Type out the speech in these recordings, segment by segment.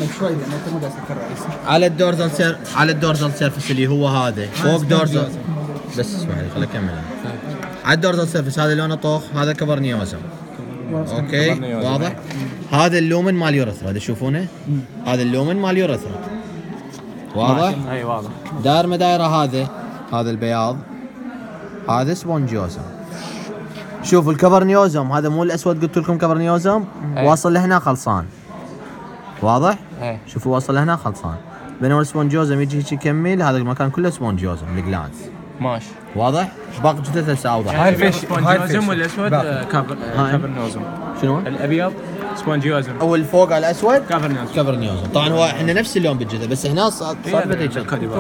شوي لان انت مو قاعد تكرر على الدورزال سيرفس اللي هو هذا فوق دورزال. بس اسمع لي خليني اكمل. على الدورزال سيرفس هذا لونه طوخ، هذا كفرنيوزم. اوكي واضح. هذا اللومن مال يورثرا تشوفونه، هذا اللومن مال يورثرا واضح. اي واضح. داير مدايره هذا البياض، هذا سبونجيوزم. شوفوا الكفرنيوزم هذا مو الاسود قلت لكم كفرنيوزم واصل لهنا خلصان واضح. شوفوا واصل لهنا خلصان، بينما السبونجيوزم يجي هيك يكمل، هذا المكان كله سبونجيوزم الجلانس ماشي واضح. باقي جثث هسه اوضح. هاي السبونجيوزم والاسود كفرنيوزم. شنو؟ الابيض سبونجيوزم او الفوق على الاسود كفرنيوزم. طبعا هو احنا نفس اللون بالجثث بس هنا صار هيك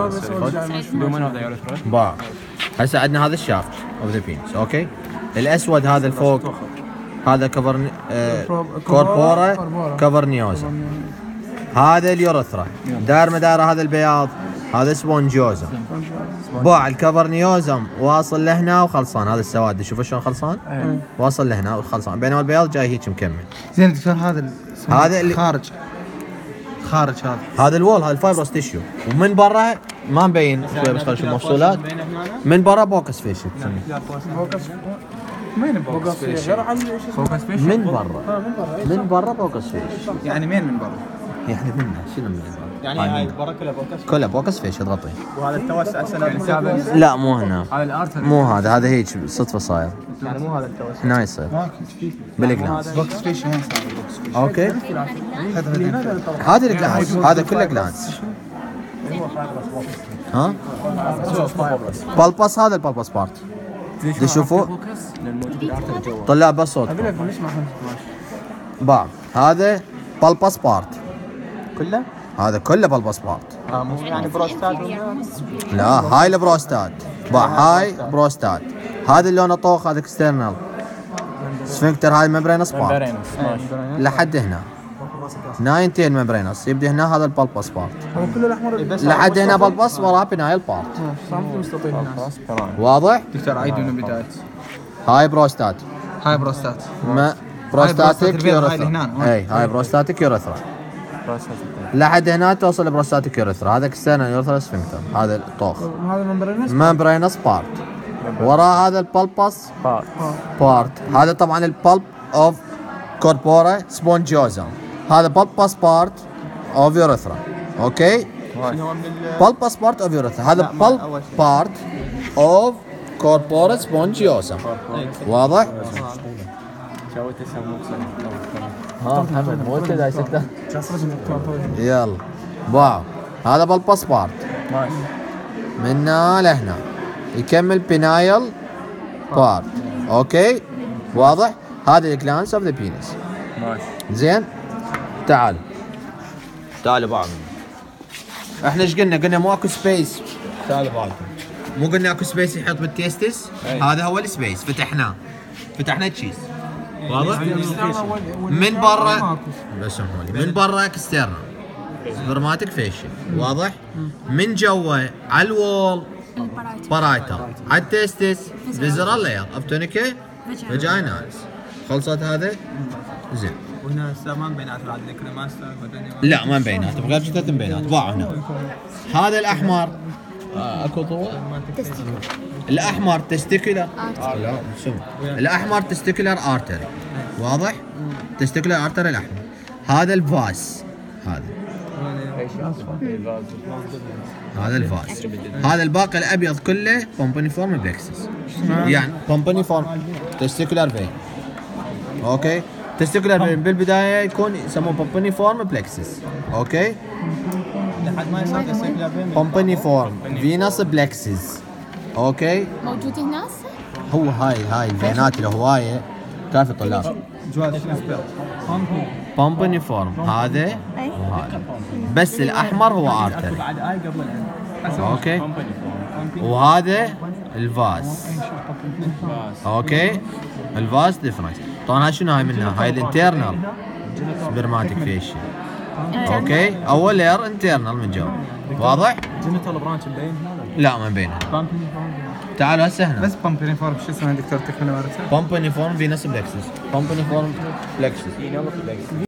باع. هسه عندنا هذا الشافت اوف ذا بينس. اوكي الاسود هذا الفوق هذا كوربورا كفرنيوزم. هذا اليورثرا دار مداره هذا البياض، هذا سبونجيوزم. باع الكفرنيوزم واصل لهنا وخلصان، هذا السواد شوفوا شلون خلصان واصل لهنا وخلصان، بينما البياض جاي هيك مكمل. زين دكتور هذا اللي خارج هذا الوول، هذا الفايبروس تيشيو، ومن برا ما مبين شوي بس خلينا نشوف مفصولات. من برا بوكس فيشل مين بوكس فيش؟ من برا بوكس فيش. يعني مين من برا؟ يعني منه شنو من برا؟ يعني هاي برا كلها بوكس فيش تغطي. وهذا التوسع السنه لا مو هنا، هذا الارتر مو هذا هيك صدفه صاير. يعني مو هذا التوسع هنا يصير بالجلانس. بوكس فيش وين صار بوكس فيش؟ اوكي هذا الجلانس، هذا كله جلانس. ها بالباس، هذا البالباس بارت تشوفوا طلع بس صوت باع. هذا بالباس بارت كله، هذا كله بالباس بارت. مو يعني بروستات لا هاي البروستات باع، هاي بروستات. هذا اللي لونه طوخ هذا اكسترنال سفنكتر، هاي ممبرينس بارت لحد هنا. ناينتين ممبرينس يبدي هنا، هذا البالباس بارت هو كله الاحمر لحد هنا بالباس، وراه بنايل بارت مستطيل الناس. واضح. دكتور عيد من البداية. هاي بروستات، هاي بروستات، ما بروستاتيك يورثرا. اي هاي بروستاتيك يورثرا لحد هنا توصل بروستاتيك يورثرا. هذا اكسترنال يورثرا سفنكتر، هذا الطوخ. هذا ممبرينس بارت. وراه هذا البالباس بارت. هذا طبعا البالب اوف كوربورا سبونجيوزم، هذا بالباس بارت اوف يورثرا. اوكي بالباس بارت اوف يورثرا، هذا بالب بارت اوف كوربورا سبونجيوزم واضح. ها محمد مو انت جاي سته يلا واو. هذا بالباس بارت من هنا لهنا يكمل بينايل بارت. اوكي واضح. هذا الجلانس اوف ذا بينس. ماشي زين تعالوا بعض. احنا ايش قلنا مو اكو سبيس. تعالوا بعض. مو قلنا اكو سبيس يحط بالتيستس. هذا هو السبيس فتحنا تشيز واضح. من برا بس من برا اكسترنال سبرماتيك فيشل واضح. من جوا على الوول بارايتال، على التيستس فيزرال لاير افتونيكا فاجينالز. خلصت هذا زين. وهنا ما بينات بعد الكريماستر. لا ما بيناتهم غير ثلاث بينات باعوا هنا. هذا الاحمر اكو ضوء. الاحمر تستيكولار لا شوف الاحمر تستيكولار ارتري واضح. تستيكولار ارتري الاحمر. هذا الفاس، هذا الفاس. هذا الباقي الابيض كله بومبونيفورم بلكسس، يعني بومبونيفورم تستيكولار فين. اوكي تستيكولار فين بالبدايه يكون يسموه بومبونيفورم بلكسس. اوكي لحد ما يصير تستيكولار فين بومبونيفورم فينوس بلكسس. اوكي موجود هنا هو هاي الفينات الهوايه كافي طلاب بومبونيفورم هذا وهذا، بس الاحمر هو ارتري. اوكي وهذا الفاس. اوكي الفاس ديفرنس. طبعا هاي شنو هاي منها؟ هاي الانترنال سبرماتيك فيشل. اوكي اول لير انترنال من جوا واضح. جينيتال برانش مبين هذا؟ لا ما مبين. تعالوا هسه هنا بس بومبونيفورم شو اسمه دكتور تكمل ورثه؟ بومبونيفورم فينوس بلكسس. بومبونيفورم بلكسس